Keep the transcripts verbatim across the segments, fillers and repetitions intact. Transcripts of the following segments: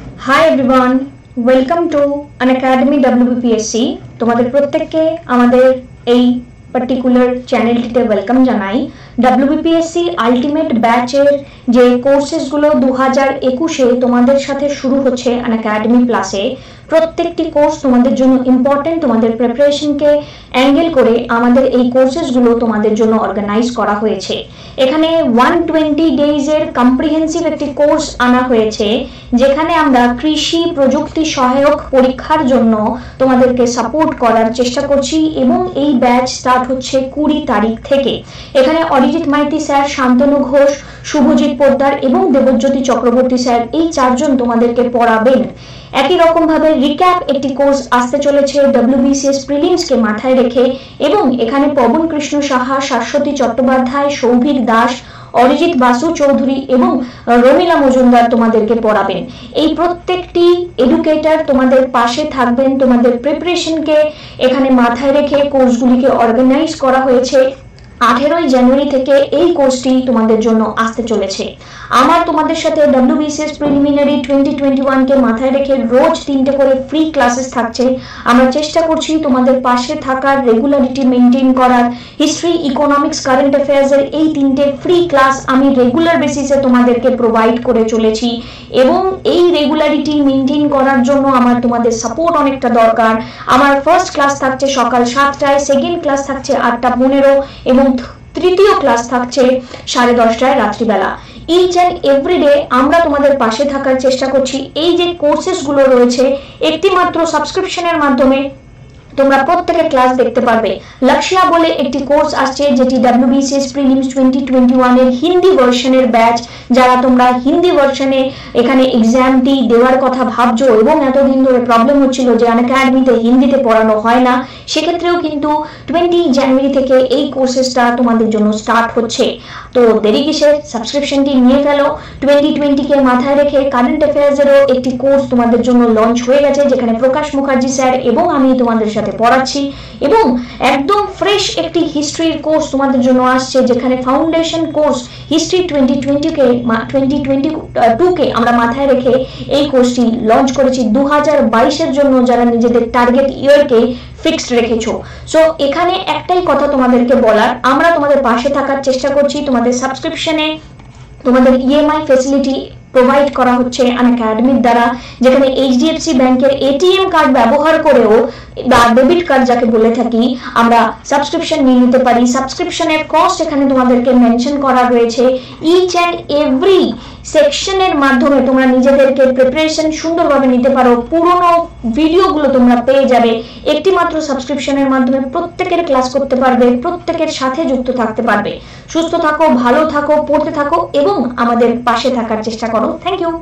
Hi everyone, welcome to Unacademy W B P S C. তোমাদের প্রত্যেককে আমাদের এই পার্টিকুলার চ্যানেলটিতে ওয়েলকাম জানাই। W B P S C ultimate ব্যাচের যে কোর্সেসগুলো দু হাজার একুশে তোমাদের সাথে শুরু হচ্ছে আনএকাডেমি প্লাসে, প্রত্যেকটি কোর্স তোমাদের জন্য ইম্পর্টেন্ট। তোমাদের প্রিপারেশনকে অ্যাঙ্গেল করে আমাদের এই কোর্সেসগুলো তোমাদের জন্য অর্গানাইজ করা হয়েছে। এখানে একশো বিশ ডেজের কম্প্রিহেন্সিভ একটি কোর্স আনা হয়েছে, যেখানে আমরা কৃষি প্রযুক্তি সহায়ক পরীক্ষার জন্য তোমাদেরকে সাপোর্ট করার চেষ্টা করছি এবং এই ব্যাচ স্টার্ট হচ্ছে কুড়ি তারিখ থেকে। এখানে অরিজিৎ মাইতি স্যার, শান্তনু ঘোষ, শুভজিৎ পোদ্দার এবং দেবজ্যোতি চক্রবর্তী স্যার এই চারজন তোমাদেরকে পড়াবেন। একই রকম ভাবে রিক্যাপ একটি কোর্স আসতে চলেছে W B C S prelims কে মাথায় রেখে, এবং এখানে পবন কৃষ্ণ সাহা, শাশ্বতী চট্টোপাধ্যায়, সৌভিক দাস, অরিজিৎ বাসু চৌধুরী এবং রমিলা মজুমদার তোমাদেরকে পড়াবেন। এই প্রত্যেকটি এডুকেটর তোমাদের পাশে থাকবেন। তোমাদের প্রিপারেশনকে এখানে মাথায় রেখে কোর্সগুলিকে অর্গানাইজ করা হয়েছে। আঠেরোই জানুয়ারি থেকে এই কোর্সটি তোমাদের জন্য আসতে চলেছে। আমার তোমাদের সাথে W B C S preliminary twenty twenty one কে মাথায় রেখে রোজ তিনটে করে ফ্রি ক্লাসেস থাকছে। আমরা চেষ্টা করছি তোমাদের পাশে থাকার, রেগুলারিটি মেনটেন করার। হিস্ট্রি, ইকোনমিক্স, কারেন্ট অ্যাফেয়ার্সের এই তিনটে ফ্রি ক্লাস আমি রেগুলার বেসিসে তোমাদেরকে প্রোভাইড করে চলেছি, এবং এই রেগুলারিটি মেনটেন করার জন্য আমার তোমাদের সাপোর্ট অনেকটা দরকার। আমার ফার্স্ট ক্লাস থাকছে সকাল সাতটায়, সেকেন্ড ক্লাস থাকছে আটটা পনেরো এবং তৃতীয় ক্লাস থাকছে সাড়ে দশটায় রাত্রিবেলা। ইচ অ্যান্ড এভরিডে আমরা তোমাদের পাশে থাকার চেষ্টা করছি। এই যে কোর্সেস গুলো রয়েছে, একটি মাত্র সাবস্ক্রিপশনের মাধ্যমে তোমরা প্রত্যেকের ক্লাস দেখতে পারবে। লক্ষ্যা বলে একটি কোর্স আসছে, যেটি W B C S prelims twenty twenty one এর হিন্দি ভার্সনের ব্যাচ। যারা তোমরা হিন্দি ভার্সনে এখানে এক্সামটি দেওয়ার কথা ভাবছো এবং এতদিন ধরে প্রবলেম হচ্ছিল যে আনএকাডেমিতে হিন্দিতে পড়ানো হয় না, সেক্ষেত্রেও কিন্তু টোয়েন্টি জানুয়ারি থেকে এই কোর্সেসটা তোমাদের জন্য স্টার্ট হচ্ছে। তো দেরি কিসের, সাবস্ক্রিপশনটি নিয়ে ফেলো। টোয়েন্টি টোয়েন্টি কে মাথায় রেখে কারেন্ট অ্যাফেয়ার্সেরও একটি কোর্স তোমাদের জন্য লঞ্চ হয়ে গেছে, যেখানে প্রকাশ মুখার্জি স্যার এবং আমি তোমাদের সাথে পড়াচ্ছি, এবং একদম ফ্রেশ একটি হিস্ট্রির কোর্স তোমাদের জন্য আসছে, যেখানে foundation course history twenty twenty কে টোয়েন্টি টোয়েন্টি টু কে আমরা মাথায় রেখে এই কোর্সটি লঞ্চ করেছি দু হাজার বাইশের জন্য, যারা নিজেদের টার্গেট ইয়ারকে ফিক্সড রেখেছো। সো এখানে একটাই কথা তোমাদেরকে বলার, আমরা তোমাদের পাশে থাকার চেষ্টা করছি। তোমাদের সাবস্ক্রিপশনে তোমাদের ইএমআই ফ্যাসিলিটি প্রোভাইড করা হচ্ছে আনএকাডেমির দ্বারা, যেখানে এইচডিএফসি ব্যাংকের এটিএম কার্ড ব্যবহার করেও বা ডেবিট কার্ড যাকে বলে থাকি আমরা সাবস্ক্রিপশন নিয়ে নিতে পারি। সাবস্ক্রিপশনের কস্ট এখানে তোমাদেরকে মেনশন করা রয়েছে। ইচ অ্যান্ড এভরি সেকশনের মাধ্যমে তোমরা নিজেদেরকে প্রিপারেশন সুন্দরভাবে নিতে পারো। পুরনো ভিডিওগুলো তোমরা পেয়ে যাবে। একটি মাত্র সাবস্ক্রিপশনের মাধ্যমে প্রত্যেকের ক্লাস করতে পারবে, প্রত্যেকের সাথে যুক্ত থাকতে পারবে। সুস্থ থাকো, ভালো থাকো, পড়তে থাকো এবং আমাদের পাশে থাকার চেষ্টা করো। Thank you.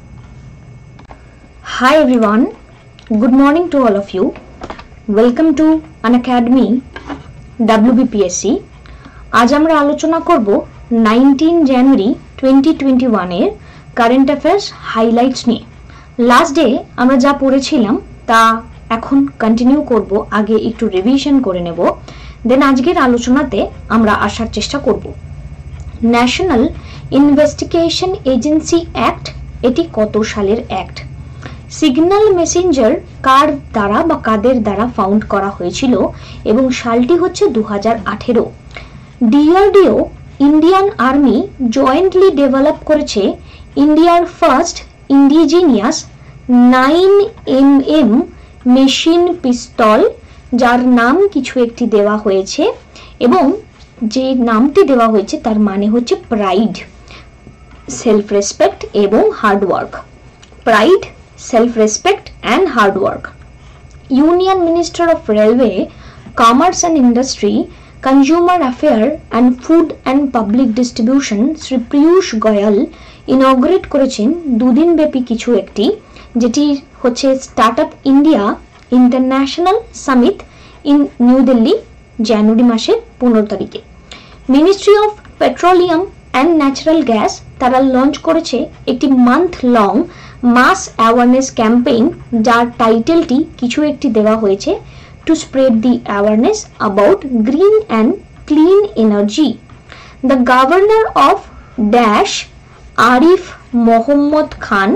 Hi everyone, good morning to all of you. Welcome to Unacademy W B P S C. আজ আমরা আলোচনা করব nineteen January twenty twenty one এর কারেন্ট অ্যাফেয়ার্স হাইলাইটস নিয়ে। লাস্ট ডে আমরা যা পড়েছিলাম তা এখন কন্টিনিউ করব, আগে একটু রিভিশন করে নেব, দেন আজকের আলোচনাতে আমরা আসার চেষ্টা করব। ন্যাশনাল ইনভেস্টিগেশন এজেন্সি অ্যাক্ট, এটি কত সালের অ্যাক্ট? সিগন্যাল মেসেঞ্জার কার দ্বারা বা কাদের দ্বারা ফাউন্ড করা হয়েছিল এবং সালটি হচ্ছে দু হাজার আঠেরো। DRDO Indian army jointly develop করেছে ইন্ডিয়ার first indigenous nine M M machine pistol, যার নাম কিছু একটি দেওয়া হয়েছে, এবং যে নামটি দেওয়া হয়েছে তার মানে হচ্ছে প্রাইড, সেলফ রেসপেক্ট এবং hard work. Pride, self respect and hard work. Union minister of railway, commerce and industry, consumer affair and food and public distribution Shri Piyush Goyal inaugurate করেছেন দুদিন ব্যাপী কিছু একটি, যেটি হচ্ছে start up India international summit in new Delhi, জানুয়ারি মাসের পনেরো তারিখে। Ministry of petroleum and natural gas তারা লঞ্চ করেছে একটি month long mass awareness campaign, যার টাইটেলটি কিছু একটি দেওয়া হয়েছে to spread the awareness about green and clean energy. The governor of dash Arif Mohammad Khan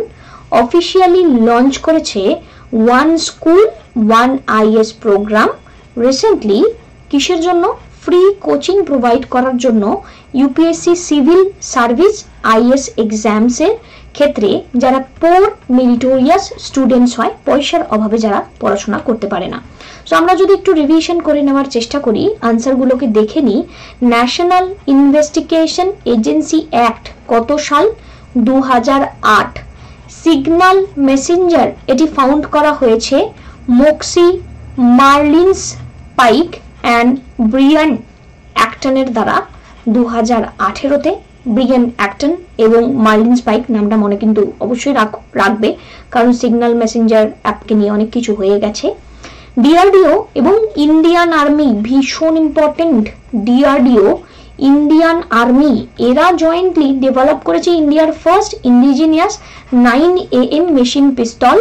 officially launch করেছে one school one IAS programme. Recently কিসের জন্য? ফ্রি কোচিং প্রোভাইড করার জন্য ইউপিএসসি সিভিল সার্ভিস আইএস এক্সামসের ক্ষেত্রে যারা পোর মেরিটোরিয়াস স্টুডেন্টস হয়, পয়সার অভাবে যারা পড়াশোনা করতে পারে না। সো আমরা যদি একটু রিভিশন করে নেওয়ার চেষ্টা করি, আনসারগুলোকে দেখে নিই। ন্যাশনাল ইনভেস্টিগেশন এজেন্সি অ্যাক্ট কত সাল? দু হাজার আট। সিগন্যাল মেসেঞ্জার এটি ফাউন্ড করা হয়েছে Moxie Marlinspike and Brian অ্যাক্টনের দ্বারা দু হাজার আঠেরোতে। ব্রিয়ান অ্যাক্টন এবং মার্লিন্স পাইক নামটা মনে কিন্তু অবশ্যই রাখবে, কারণ সিগন্যাল মেসেঞ্জার অ্যাপকে নিয়ে অনেক কিছু হয়ে গেছে। ডিআরডিও এবং ইন্ডিয়ান আর্মি ভীষণ ইম্পর্টেন্ট। ডিআরডিও ইন্ডিয়ান আর্মি এরা জয়েন্টলি ডেভেলপ করেছে ইন্ডিয়ার first indigenous nine A M machine pistol,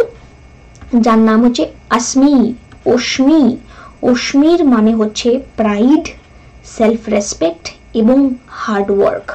যার নাম হচ্ছে আসমি অশ্মি। অশ্মির মানে হচ্ছে প্রাইড, সেলফ রেসপেক্ট এবং hard work.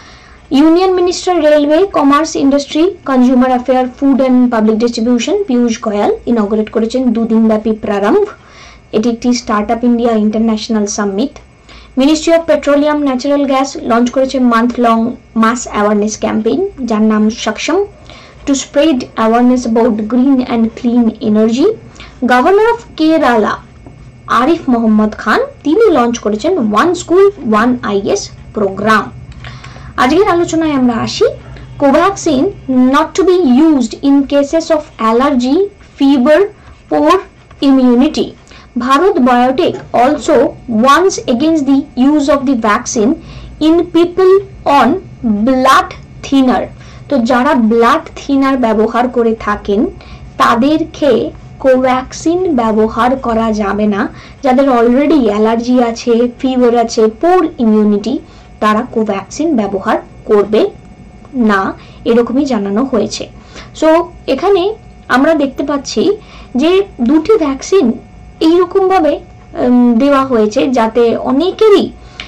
Union minister railway, commerce, industry, consumer affair, food and public distribution Piyush Goyal inaugurate করেছেন দুদিনব্যাপী প্রারম্ভ। এটি একটি start up India international summit. Ministry of petroleum natural gas launch করেছে month long mass awareness campaign, যার নাম Saksham, to spread awareness about green and clean energy. Governor of Kerala Arif Mohammad Khan তিনি launch করেছেন one school one IAS programme. আজকের আলোচনায় আমরা আসি। Covaxin not to be used in cases of allergy, fever, poor immunity. Bharat Biotech also warns against the use of the vaccine in people on blood thinner. তো যারা blood thinner ব্যবহার করে থাকেন তাদেরকে কোভ্যাক্সিন ব্যবহার করা যাবে না। যাদের অলরেডি অ্যালার্জি আছে, ফিভার আছে, পোর ইমিউনিটি, তারা কোভ্যাক্সিন ব্যবহার করবে না, এরকমই জানানো হয়েছে। সো এখানে আমরা দেখতে পাচ্ছি যে দুটি ভ্যাকসিন এইরকম ভাবে দেওয়া হয়েছে যাতে অনেকেরই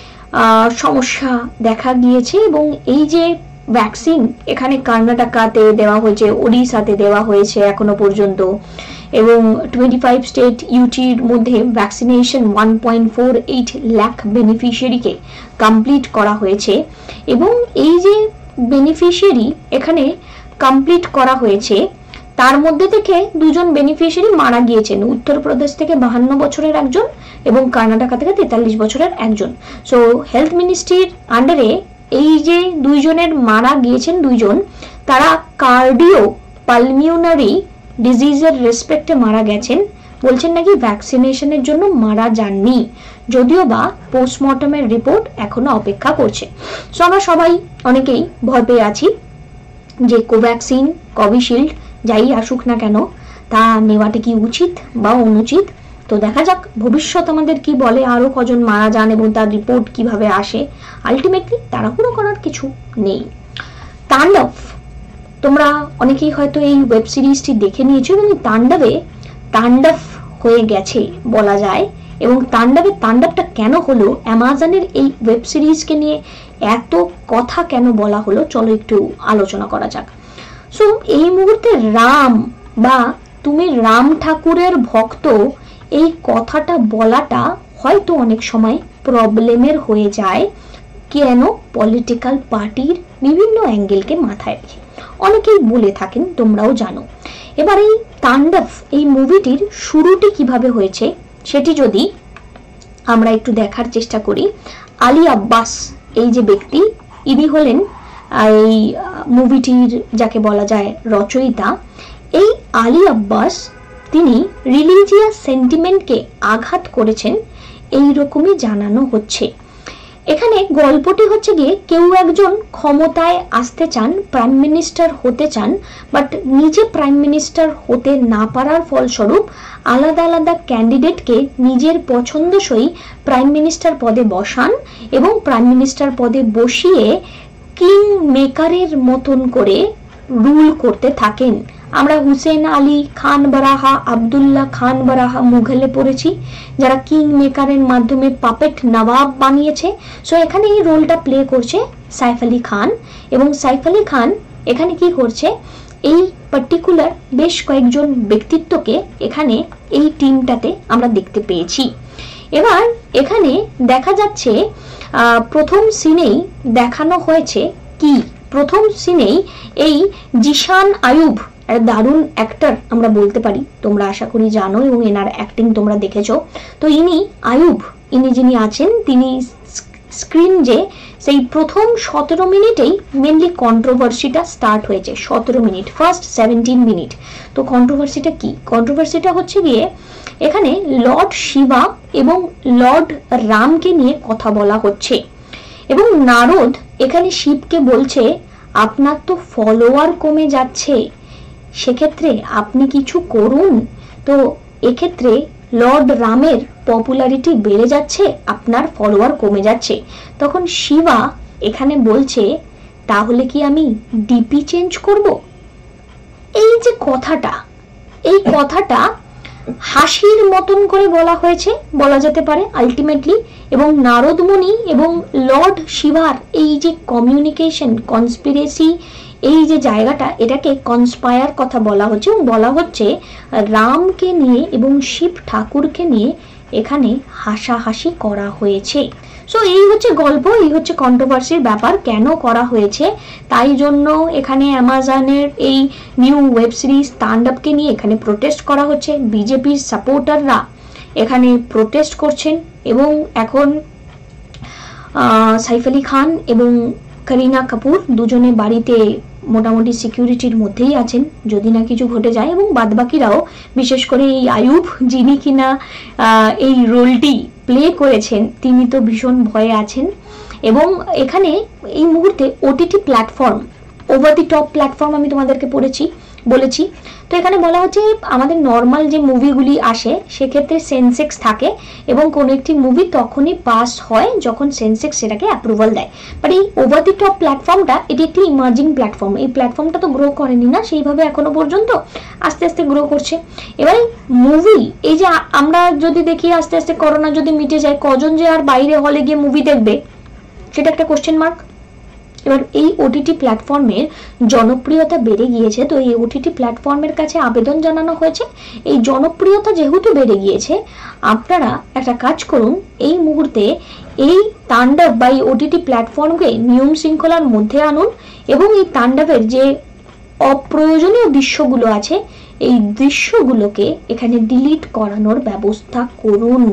সমস্যা দেখা গিয়েছে। এবং এই যে ভ্যাকসিন এখানে কর্ণাটকাতে দেওয়া হয়েছে, ওড়িশাতে দেওয়া হয়েছে এখনো পর্যন্ত, এবং টোয়েন্টি ফাইভ স্টেট ইউটির মধ্যে vaccination one point four eight lakh বেনিফিশিয়ারিকে কমপ্লিট করা হয়েছে। এবং এই যে বেনিফিশিয়ারি এখানে কমপ্লিট করা হয়েছে তার মধ্যে থেকে দুজন বেনিফিশিয়ারি মারা গিয়েছেন, উত্তরপ্রদেশ থেকে বাহান্ন বছরের একজন এবং কর্ণাটকা থেকে তেতাল্লিশ বছরের একজন। সো হেলথ মিনিস্ট্রির আন্ডারে এই যে দুইজনের মারা গিয়েছেন দুইজন, তারা কার্ডিও পালমিউনারি ডিজিজের রেসপেক্টে মারা গেছেন। বলছেন নাকি ভ্যাকসিনেশনের জন্য মারা যাননি, যদিও বা পোস্টমর্টমের রিপোর্ট এখনো অপেক্ষা করছে। সো আমরা সবাই অনেকেই ভয় পেয়ে আছি যে কোভ্যাক্সিন, কোভিশিল্ড যাই আসুক না কেন তা নেওয়াটা কি উচিত বা অনুচিত। তো দেখা যাক ভবিষ্যৎ আমাদের কি বলে, আরো কজন মারা যান এবং তার রিপোর্ট কিভাবে আসে। আলটিমেটলি তাড়াহুড়ো করার কিছু নেই। তাণ্ডব, তোমরা অনেকেই হয়তো এই ওয়েব সিরিজটি দেখে নিয়েছো এবং তাণ্ডবে তাণ্ডব হয়ে গেছে বলা যায়। এবং তাণ্ডবের তাণ্ডবটা কেন হলো, অ্যামাজনের এই ওয়েব সিরিজকে নিয়ে এত কথা কেন বলা হলো, চলো একটু আলোচনা করা যাক। সো এই মুহূর্তে রাম বা তুমি রাম ঠাকুরের ভক্ত, এই কথাটা বলাটা হয়তো অনেক সময় প্রবলেমের হয়ে যায়। কেন? পলিটিক্যাল পার্টির বিভিন্ন অ্যাঙ্গেলকে মাথায় রেখে অনেকেই বলে থাকেন, তোমরাও জানো। এবার এই তাণ্ডব এই মুভিটির শুরুটি কিভাবে হয়েছে সেটি যদি আমরা একটু দেখার চেষ্টা করি। আলী আব্বাস এই যে ব্যক্তি, ইনি হলেন এই মুভিটির যাকে বলা যায় রচয়িতা। এই আলী আব্বাস তিনি রিলিজিয়াস সেন্টিমেন্টকে আঘাত করেছেন এই রকমই জানানো হচ্ছে। এখানে গল্পটি হচ্ছে গিয়ে কেউ একজন ক্ষমতায় আসতে চান, প্রাইম মিনিস্টার হতে চান, বাট নিজে প্রাইম মিনিস্টার হতে না পারার ফলস্বরূপ আলাদা আলাদা ক্যান্ডিডেটকে নিজের পছন্দসই প্রাইম মিনিস্টার পদে বসান এবং প্রাইম মিনিস্টার পদে বসিয়ে কিং মেকারের মতন করে রুল করতে থাকেন। আমরা হুসেন আলী খান বারাহা, আবদুল্লাহ খান বারাহা মুঘলে পড়েছি, যারা কিং মেকারের মাধ্যমে পাপেট নবাব বানিয়েছে। সো এখানে এই রোলটা প্লে করছে সাইফ আলী খান। এবং সাইফ আলী খান এখানে কি করছে, এই পার্টিকুলার বেশ কয়েকজন ব্যক্তিত্বকে এখানে এই টিমটাতে আমরা দেখতে পেয়েছি। এবার এখানে দেখা যাচ্ছে প্রথম সিনেই দেখানো হয়েছে কি, প্রথম সিনেই এই জিশান আয়ুব, দারুণ অ্যাক্টর আমরা বলতে পারি, তোমরা আশা করি জানো এবং এনার অ্যাক্টিং তোমরা দেখেছো। তো ইনি আয়ুব, ইনি যিনি আছেন তিনি স্ক্রিন যে সেই প্রথম সতেরো মিনিটেই মেনলি কন্ট্রোভার্সিটা স্টার্ট হয়েছে। সতেরো মিনিট, ফার্স্ট সেভেন্টিন মিনিট। তো কন্ট্রোভার্সিটা কি? কন্ট্রোভার্সিটা হচ্ছে গিয়ে এখানে লর্ড শিবা এবং লর্ড রামকে নিয়ে কথা বলা হচ্ছে এবং নারদ এখানে শিবকে বলছে আপনার তো ফলোয়ার কমে যাচ্ছে, সেক্ষেত্রে আপনি কিছু করুন। তো এক্ষেত্রে লর্ড রামের পপুলারিটি বেড়ে যাচ্ছে, আপনার ফলোয়ার কমে যাচ্ছে। তখন শিবা এখানে বলছে তাহলে কি আমি ডিপি চেঞ্জ করব? এই যে কথাটা, এই কথাটা হাসির মতন করে বলা হয়েছে বলা যেতে পারে আলটিমেটলি, এবং নারদমণি এবং লর্ড শিবার এই যে কমিউনিকেশন, কনস্পিরেসি, এই যে জায়গাটা, এটাকে কনস্পায়ার কথা বলা হচ্ছে এবং বলা হচ্ছে রামকে নিয়ে এবং শিব ঠাকুরকে নিয়ে এখানে হাসাহাসি করা হয়েছে। সো এই হচ্ছে গল্প, এই হচ্ছে কন্ট্রোভার্সির ব্যাপার কেন করা হয়েছে। তাই জন্য এখানে অ্যামাজনের এই নিউ ওয়েব সিরিজ তাণ্ডবকে নিয়ে এখানে প্রোটেস্ট করা হচ্ছে। বিজেপির সাপোর্টাররা এখানে প্রোটেস্ট করছেন এবং এখন সাইফ আলী খান এবং করিনা কাপুর দুজনে বাড়িতে মোটামুটি সিকিউরিটির মধ্যেই আছেন যদি না কিছু ঘটে যায়, এবং বাদবাকিরাও, বিশেষ করে এই আয়ুব যিনি কিনা এই রোলটি প্লে করেছেন তিনি তো ভীষণ ভয়ে আছেন। এবং এখানে এই মুহূর্তে OTT platform, over the top platform আমি তোমাদেরকে পড়েছি বলেছি। তো এখানে বলা হচ্ছে আমাদের নর্মাল যে মুভিগুলি আসে সেক্ষেত্রে সেন্সেক্স থাকে এবং কোনো একটি মুভি তখনই পাস হয় যখন সেন্সেক্স সেটাকে অ্যাপ্রুভাল দেয়। বাট এই ওভার দি টপ প্ল্যাটফর্মটা এটি একটি ইমার্জিং প্ল্যাটফর্ম, এই প্ল্যাটফর্মটা তো গ্রো করেনি না সেইভাবে এখনো পর্যন্ত, আস্তে আস্তে গ্রো করছে। এবার মুভি, এই যে আমরা যদি দেখি আস্তে আস্তে করোনা যদি মিটে যায়, কজন যে আর বাইরে হলে গিয়ে মুভি দেখবে সেটা একটা কোশ্চেন মার্ক। এবার এই ওটিটি প্ল্যাটফর্মের জনপ্রিয়তা বেড়ে গিয়েছে, তো এই ওটিটি প্ল্যাটফর্মের কাছে আবেদন জানানো হয়েছে এই জনপ্রিয়তা যেহেতু বেড়ে গিয়েছে আপনারা একটা কাজ করুন, এই মুহূর্তে এই তাণ্ডব বা এই ওটিটি প্ল্যাটফর্মকে নিয়ম শৃঙ্খলার মধ্যে আনুন এবং এই তাণ্ডবের যে অপ্রয়োজনীয় দৃশ্যগুলো আছে এই দৃশ্যগুলোকে এখানে ডিলিট করানোর ব্যবস্থা করুন।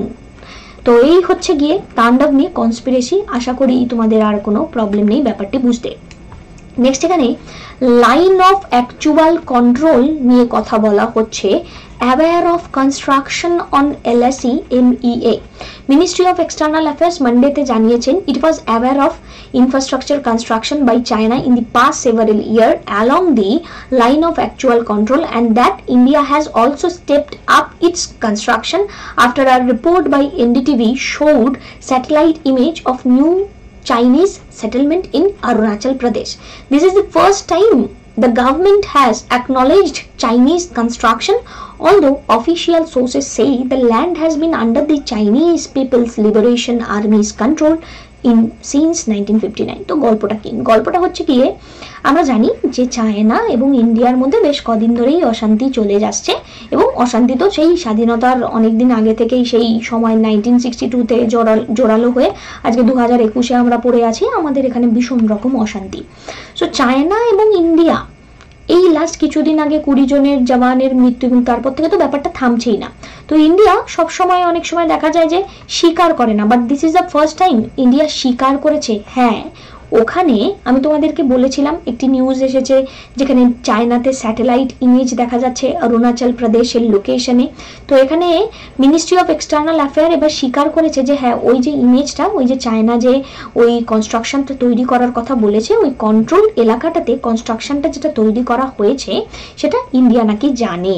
তো এই হচ্ছে গিয়ে তাণ্ডব নিয়ে কনস্পিরেসি, আশা করি তোমাদের আর কোনো প্রবলেম নেই ব্যাপারটি বুঝতে। নেক্সট এখানে লাইন অফ অ্যাকচুয়াল কন্ট্রোল নিয়ে কথা বলা হচ্ছে। Aware of construction on L S E M E A, ministry of external affairs মানডেতে জানিয়েছেন it was aware of infrastructure construction by China in the past several years along the line of actual control, and that India has also stepped up its construction after a report by N D T V showed satellite image of new Chinese settlement in Arunachal Pradesh. This is the first time the government has acknowledged Chinese construction, although official sources say the land has been under the Chinese People's Liberation Army's control in since nineteen fifty-nine. তো গল্পটা কি? গল্পটা হচ্ছে গিয়ে আমরা জানি যে China এবং ইন্ডিয়ার মধ্যে বেশ কদিন ধরেই অশান্তি চলে যাচ্ছে এবং অশান্তি তো সেই স্বাধীনতার অনেকদিন আগে থেকেই, সেই সময় নাইনটিন সিক্সটি টু তে জোরালো হয়ে আজকে দু হাজার একুশে আমরা পড়ে আছি, আমাদের এখানে ভীষণ রকম অশান্তি। সো চায়না এবং ইন্ডিয়া এই লাস্ট কিছুদিন আগে কুড়ি জনের জওয়ানের মৃত্যু এবং তারপর থেকে তো ব্যাপারটা থামছেই না। তো ইন্ডিয়া সব সময় অনেক সময় দেখা যায় যে স্বীকার করে না, but this is the first time India স্বীকার করেছে। হ্যাঁ, ওখানে আমি তোমাদেরকে বলেছিলাম একটি নিউজ এসেছে যেখানে চায়নাতে স্যাটেলাইট ইমেজ দেখা যাচ্ছে অরুণাচল প্রদেশের লোকেশনে। তো এখানে মিনিস্ট্রি অফ এক্সটার্নাল অ্যাফেয়ার এবার স্বীকার করেছে যে হ্যাঁ ওই যে ইমেজটা, ওই যে চায়না যে ওই কনস্ট্রাকশনটা তৈরি করার কথা বলেছে, ওই কন্ট্রোল এলাকাটাতে কনস্ট্রাকশনটা যেটা তৈরি করা হয়েছে সেটা ইন্ডিয়া নাকি জানে।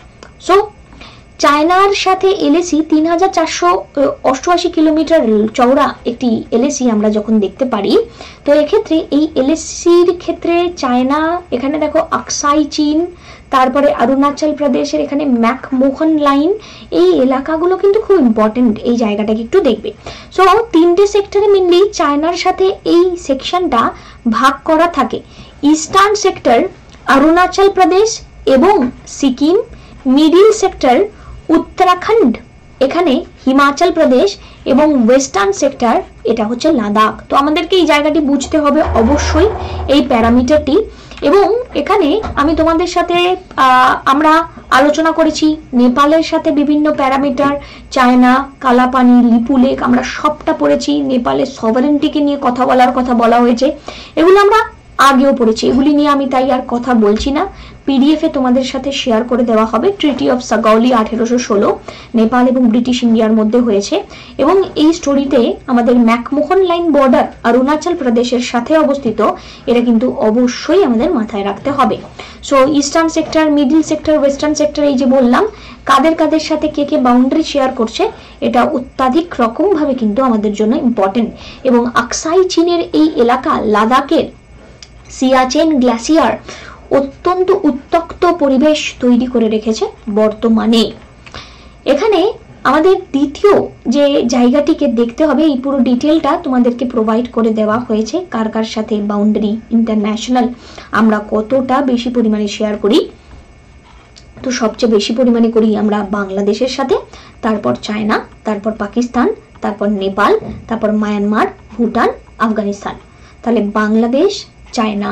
সো চায়নার সাথে এলএসি তিন হাজার চারশো অষ্টআশি কিলোমিটার চওড়া একটি এলএসি আমরা যখন দেখতে পারি, তো এক্ষেত্রে এই এলএসির ক্ষেত্রে চায়না, এখানে দেখো আকসাই চীন, তারপরে অরুণাচল প্রদেশের এখানে ম্যাকমোহন লাইন, এই এলাকাগুলো কিন্তু খুব ইম্পর্টেন্ট, এই জায়গাটাকে একটু দেখবে। সো তিনটে সেক্টরে মেনলি চায়নার সাথে এই সেকশনটা ভাগ করা থাকে। ইস্টার্ন সেক্টর অরুণাচল প্রদেশ এবং সিকিম, মিডিল সেক্টর উত্তরাখণ্ড, এখানে হিমাচল প্রদেশ এবং ওয়েস্টার্ন সেক্টর এটা হচ্ছে লাদাখ। তো আমাদেরকে এই জায়গাটি বুঝতে হবে অবশ্যই এই প্যারামিটারটি। এবং এখানে আমি তোমাদের সাথে আমরা আলোচনা করেছি নেপালের সাথে বিভিন্ন parameter, China, Kalapani, Lipulekh, আমরা সবটা পড়েছি। নেপালের সভারেন্টিকে নিয়ে কথা বলার কথা বলা হয়েছে, এগুলো আমরা আগেও পড়েছি, এগুলি নিয়ে আমি তাই আর কথা বলছি না। পিডিএফ এ তোমাদের সাথে শেয়ার করে দেওয়া হবে। ট্রিটি অফ সাগাউলি আঠেরোশো ষোলো নেপাল এবং ব্রিটিশ ইন্ডিয়ার মধ্যে হয়েছে, এবং এই স্টোরিতে আমাদের ম্যাকমোহন লাইন বর্ডার অরুণাচল প্রদেশের সাথে অবস্থিত, এটা কিন্তু অবশ্যই আমাদের মাথায় রাখতে হবে। So eastern sector, middle sector, western sector, এই যে বললাম কাদের কাদের সাথে কে কে বাউন্ডারি শেয়ার করছে, এটা অত্যাধিক রকম ভাবে কিন্তু আমাদের জন্য ইম্পর্টেন্ট। এবং আকসাই চীনের এই এলাকা, লাদাখের সিয়াচেন গ্লাসিয়ার অত্যন্ত উত্তপ্ত পরিবেশ তৈরি করে রেখেছে বর্তমানে। এখানে আমাদের দ্বিতীয় যে জায়গাটিকে দেখতে হবে, এই পুরো ডিটেলটা তোমাদেরকে প্রোভাইড করে দেওয়া হয়েছে, কার কার সাথে বাউন্ডারি ইন্টারন্যাশনাল আমরা কতটা বেশি পরিমাণে শেয়ার করি। তো সবচেয়ে বেশি পরিমাণে করি আমরা বাংলাদেশের সাথে, তারপর চায়না, তারপর পাকিস্তান, তারপর নেপাল, তারপর মায়ানমার, ভুটান, আফগানিস্তান। তাহলে বাংলাদেশ, চায়না,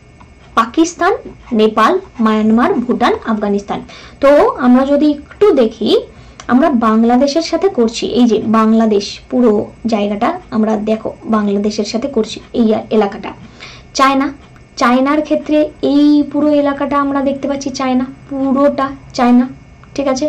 পাকিস্তান, নেপাল, মায়ানমার, ভুটান, আফগানিস্তান। তো আমরা যদি একটু দেখি, আমরা বাংলাদেশের সাথে করছি, এই যে বাংলাদেশ পুরো জায়গাটা আমরা দেখো বাংলাদেশের সাথে করছি এই এলাকাটা। চায়না, চায়নার ক্ষেত্রে এই পুরো এলাকাটা আমরা দেখতে পাচ্ছি, চায়না পুরোটা চায়না, ঠিক আছে।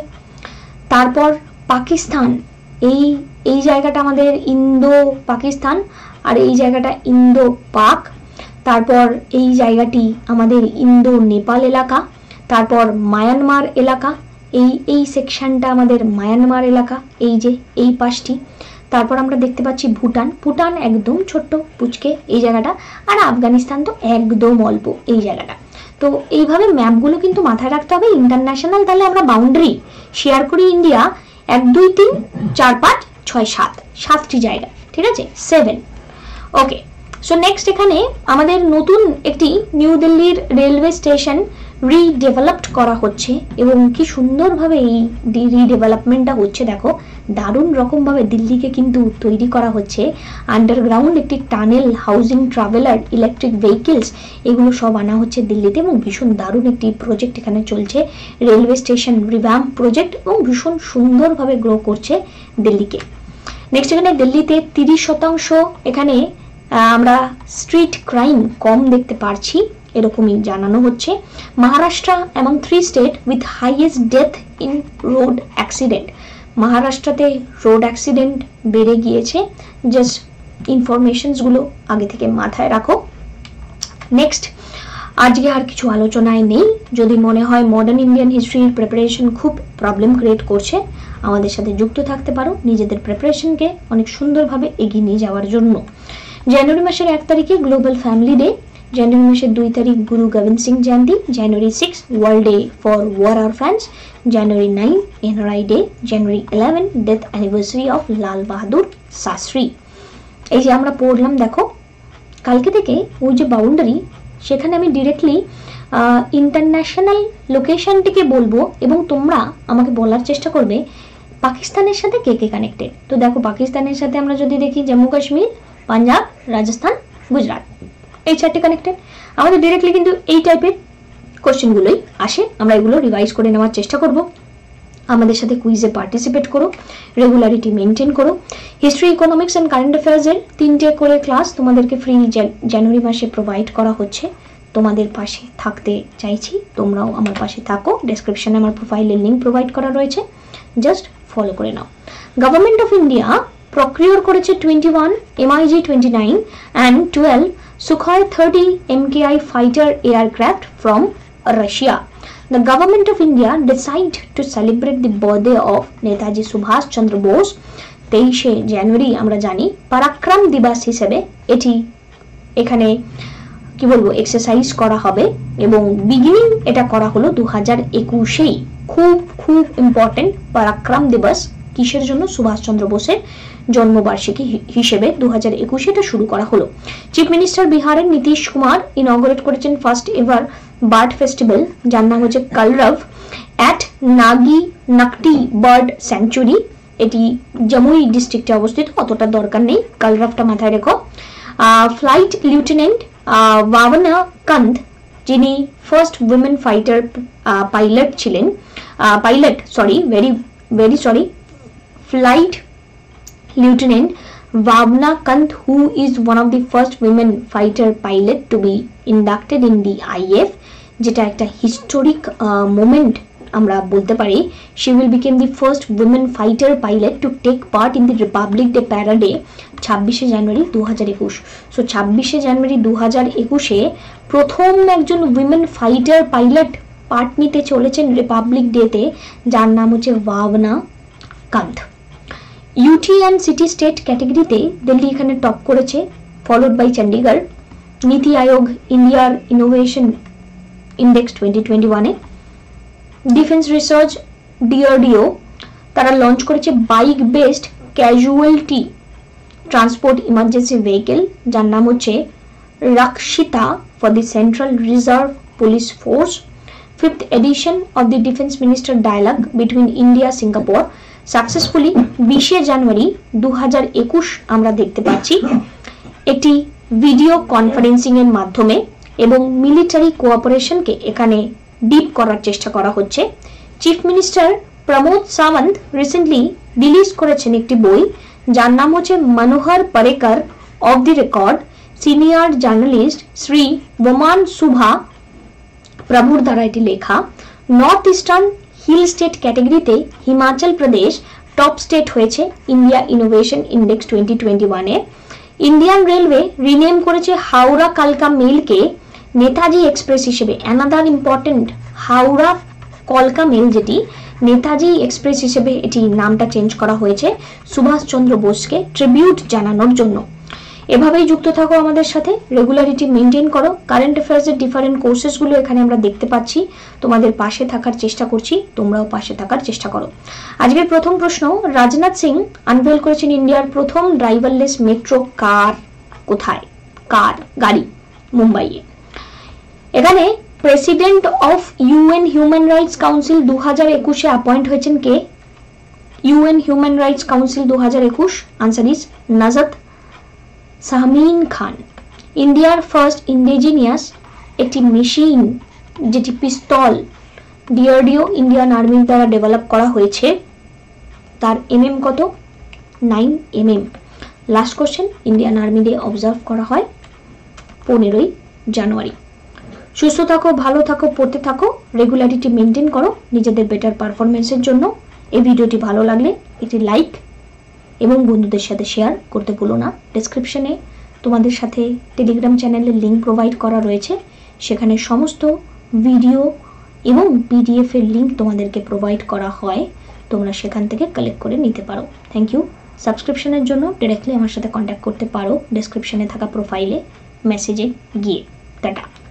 তারপর পাকিস্তান, এই এই জায়গাটা আমাদের ইন্দো পাকিস্তান, আর এই জায়গাটা ইন্দো পাক। তারপর এই জায়গাটি আমাদের ইন্দো নেপাল এলাকা। তারপর মায়ানমার এলাকা, এই এই সেকশনটা আমাদের মায়ানমার এলাকা, এই যে এই পাশটি। তারপর আমরা দেখতে পাচ্ছি ভুটান, ভুটান একদম ছোট্ট পুচকে এই জায়গাটা, আর আফগানিস্তান তো একদম অল্প এই জায়গাটা। তো এইভাবে ম্যাপগুলো কিন্তু মাথায় রাখতে হবে ইন্টারন্যাশনাল। তাহলে আমরা বাউন্ডারি শেয়ার করি ইন্ডিয়া এক দুই তিন চার পাঁচ ছয় সাত, সাতটি জায়গা, ঠিক আছে, সেভেন। ওকে, সো নেক্সট এখানে আমাদের নতুন একটি নিউ দিল্লির রেলওয়ে স্টেশন রিডেভেলপড করা হচ্ছে, এবং কি সুন্দরভাবে এই রিডেভেলপমেন্টটা হচ্ছে দেখো, দারুণ রকমভাবে দিল্লিকে কিন্তু তৈরি করা হচ্ছে। আন্ডারগ্রাউন্ড একটি tunnel, housing, traveller, electric vehicles, এগুলো সব আনা হচ্ছে দিল্লিতে, এবং ভীষণ দারুণ একটি প্রজেক্ট এখানে চলছে, রেলওয়ে স্টেশন রিভ্যাম্প প্রজেক্ট, এবং ভীষণ সুন্দরভাবে গ্রো করছে দিল্লিকে। নেক্সট এখানে দিল্লিতে তিরিশ শতাংশ এখানে আমরা স্ট্রিট ক্রাইম কম দেখতে পারছি, এরকমই জানানো হচ্ছে। মহারাষ্ট্র এবং three state with highest death in road accident, মহারাষ্ট্রতে রোড অ্যাক্সিডেন্ট বেড়ে গিয়েছে। জাস্ট ইনফরমেশনসগুলো আগে থেকে মাথায় রাখো। নেক্সট, আজকে আর কিছু আলোচনায় নেই। যদি মনে হয় মডার্ন ইন্ডিয়ান হিস্ট্রির প্রিপারেশন খুব প্রবলেম ক্রিয়েট করছে, আমাদের সাথে যুক্ত থাকতে পারো নিজেদের প্রিপারেশনকে অনেক সুন্দরভাবে এগিয়ে নিয়ে যাওয়ার জন্য। জানুয়ারি মাসের এক তারিখে গ্লোবাল ফ্যামিলি ডে, জানুয়ারি মাসের দুই তারিখ Guru Gobind Singh Jayanti, January six world day for war orphans, January nine NRI day, January eleven death anniversary of Lal Bahadur Shastri. এই যে আমরা পড়লাম দেখো, কালকে থেকে ওই যে বাউন্ডারি, সেখানে আমি ডিরেক্টলি ইন্টারন্যাশনাল লোকেশনটিকে বলবো, এবং তোমরা আমাকে বলার চেষ্টা করবে পাকিস্তানের সাথে কে কে কানেক্টেড। তো দেখো পাকিস্তানের সাথে আমরা যদি দেখি জম্মু কাশ্মীর, পাঞ্জাব, রাজস্থান, গুজরাট, এই চারটে কানেক্টেড। আমাদের ডিরেক্টলি কিন্তু এই টাইপের কোশ্চেনগুলোই আসে, আমরা এগুলো রিভাইজ করে নেওয়ার চেষ্টা করব। আমাদের সাথে কুইজে পার্টিসিপেট করো, রেগুলারিটি মেনটেন করো। হিস্ট্রি, ইকোনমিক্স অ্যান্ড কারেন্ট অ্যাফেয়ার্সের তিনটে করে ক্লাস তোমাদেরকে ফ্রি জানুয়ারি মাসে প্রোভাইড করা হচ্ছে। তোমাদের পাশে থাকতে চাইছি, তোমরাও আমার পাশে থাকো। ডেসক্রিপশনে আমার প্রোফাইলের লিঙ্ক প্রোভাইড করা রয়েছে, জাস্ট ফলো করে নাও। গভর্নমেন্ট অফ ইন্ডিয়া প্রক্রিয়র করেছে twenty one MiG twenty nine and twelve Sukhoi thirty MKI fighter aircraft from Russia. The government of India decided to celebrate the birthday of Netaji Subhash Chandra Bose তেইশে জানুয়ারি আমরা জানি পরাক্রম দিবস হিসেবে এটি এখানে কি বলবো এক্সারসাইজ করা হবে, এবং বিগিনিং এটা করা হলো দু হাজার একুশেই। খুব খুব ইম্পর্টেন্ট পরাক্রম দিবস কিসের জন্য? সুভাষচন্দ্র বোসের জন্মবার্ষিকী হিসেবে দু হাজার একুশে এটা শুরু করা হলো। চিফ মিনিস্টার বিহারের নীতিশ কুমার ইনঅগ্রেট করেছেন ফার্স্ট এভার বার্ড ফেস্টিভ্যাল, যার নাম হচ্ছে Kalrav at Nagi Nakti bird sanctuary. এটি জমুই ডিস্ট্রিক্টে অবস্থিত, অতটা দরকার নেই, কালরভটা মাথায় রেখো। ফ্লাইট লিউটেন্যান্ট ভাবনা কান্ত, যিনি ফার্স্ট উইমেন ফাইটার পাইলট ছিলেন, pilot sorry very very sorry flight lieutenant Bhawana Kanth, who is one of the first women fighter pilot to be inducted in the I A F, যেটা একটা হিস্টোরিক মোমেন্ট আমরা বলতে পারি। she will become the first women fighter pilot to take part in the Republic Day parade ছাব্বিশে জানুয়ারি দু হাজার একুশ। So ছাব্বিশে জানুয়ারি দু হাজার একুশে প্রথম একজন উইমেন ফাইটার পাইলট পার্ট নিতে চলেছেন রিপাবলিক ডেতে, যার নাম হচ্ছে Bhawana Kanth. UT and city state ক্যাটাগরিতে দিল্লি এখানে টপ করেছে, ফলোড বাই চণ্ডীগড়। নীতি আয়োগ ইন্ডিয়ার ইনোভেশন ইন্ডেক্স টোয়েন্টি টোয়েন্টি ওয়ানে ডিফেন্স রিসার্চ ডিআরডিও তারা লঞ্চ করেছে bike based casualty transport emergency vehicle, যার নাম হচ্ছে Rakshita for the central reserve police force. Fifth edition of the defence minister dialogue between India Singapore successfully বিশে জানুয়ারি দু হাজার একুশ আমরা দেখতে পাচ্ছি একটি ভিডিও কনফারেন্সিং এর মাধ্যমে, এবং মিলিটারি কোঅপারেশনকে এখানে ডিপ করার চেষ্টা করা হচ্ছে। Chief minister Pramod Sawant recently release করেছেন একটি বই, যার নাম হচ্ছে Manohar Parrikar off the record. Senior journalist Shri Waman Subha প্রভুর দ্বারা এটি লেখা। নর্থ ইস্টার্ন হিল স্টেট ক্যাটাগরিতে হিমাচল প্রদেশ টপ স্টেট হয়েছে India innovation index twenty twenty ওয়ানে। ইন্ডিয়ান রেলওয়ে রিনেম করেছে হাওড়া কালকা মেলকে নেতাজি এক্সপ্রেস হিসেবে। অ্যানাদার ইম্পর্টেন্ট, হাওড়া কলকা মেল যেটি নেতাজি এক্সপ্রেস হিসেবে এটি নামটা চেঞ্জ করা হয়েছে সুভাষচন্দ্র বোসকে ট্রিবিউট জানানোর জন্য। এভাবেই যুক্ত থাকো আমাদের সাথে, রেগুলারিটি মেনটেন করো। কারেন্ট অ্যাফেয়ার্সের ডিফারেন্ট কোর্সেসগুলো এখানে আমরা দেখতে পাচ্ছি, তোমাদের পাশে থাকার চেষ্টা করছি, তোমরাও পাশে থাকার চেষ্টা করো। আজকের প্রথম প্রশ্ন, রাজনাথ সিং আনভেল করেছেন ইন্ডিয়ার প্রথম ড্রাইভারলেস মেট্রো কার কোথায়? কার গাড়ি মুম্বাইয়ে। এখানে president of UN human rights council দু হাজার একুশে অ্যাপয়েন্ট হয়েছেন কে? ইউএন হিউম্যান রাইটস কাউন্সিল দু হাজার একুশ, আনসার ইজ নাজাত সাহমিন খান। ইন্ডিয়ার ফার্স্ট ইন্ডিজিনিয়াস একটি মেশিন, যেটি পিস্তল ডিআরডিও ইন্ডিয়ান আর্মির দ্বারা ডেভেলপ করা হয়েছে, তার এমএম কত? Nine MM. Last question, Indian army day observe করা হয় পনেরোই জানুয়ারি। সুস্থ থাকো, ভালো থাকো, পড়তে থাকো, রেগুলারিটি মেনটেন করো নিজেদের বেটার পারফরমেন্সের জন্য। এই ভিডিওটি ভালো লাগলে একটি লাইক এবং বন্ধুদের সাথে শেয়ার করতে ভুলো না। ডেসক্রিপশনে তোমাদের সাথে টেলিগ্রাম চ্যানেলের লিঙ্ক প্রোভাইড করা রয়েছে, সেখানে সমস্ত ভিডিও এবং পিডিএফ এর লিঙ্ক তোমাদেরকে প্রোভাইড করা হয়, তোমরা সেখান থেকে কালেক্ট করে নিতে পারো। Thank you. সাবস্ক্রিপশনের জন্য ডিরেক্টলি আমার সাথে কন্ট্যাক্ট করতে পারো ডেসক্রিপশনে থাকা প্রোফাইলে মেসেজে গিয়ে। টাটা।